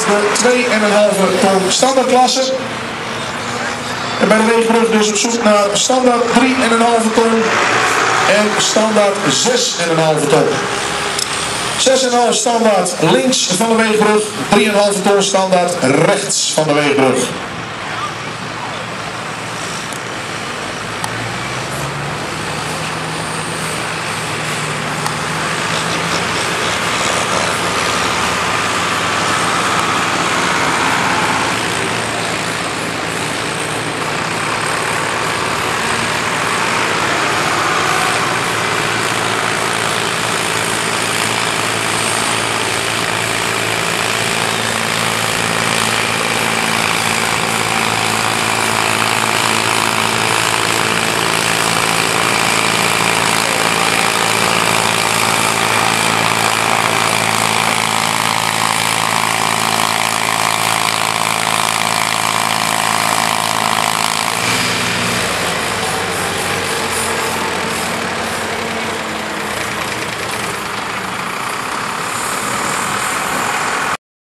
de 2,5 ton standaardklasse. En bij de weegbrug dus op zoek naar standaard 3,5 ton en standaard 6,5 ton. 6,5 standaard links van de weegbrug, 3,5 ton standaard rechts van de weegbrug.